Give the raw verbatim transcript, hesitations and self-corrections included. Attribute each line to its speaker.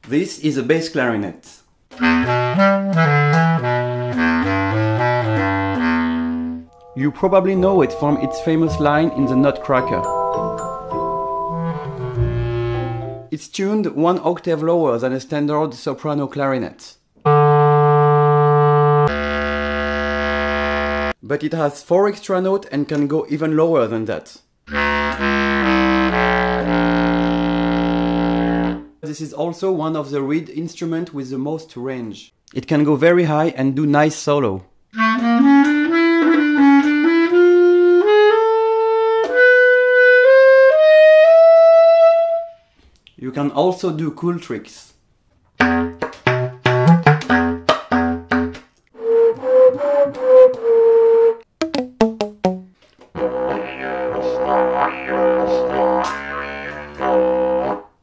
Speaker 1: This is a bass clarinet. You probably know it from its famous line in the Nutcracker. It's tuned one octave lower than a standard soprano clarinet. But it has four extra notes and can go even lower than that. This is also one of the reed instruments with the most range. It can go very high and do nice solo. You can also do cool tricks.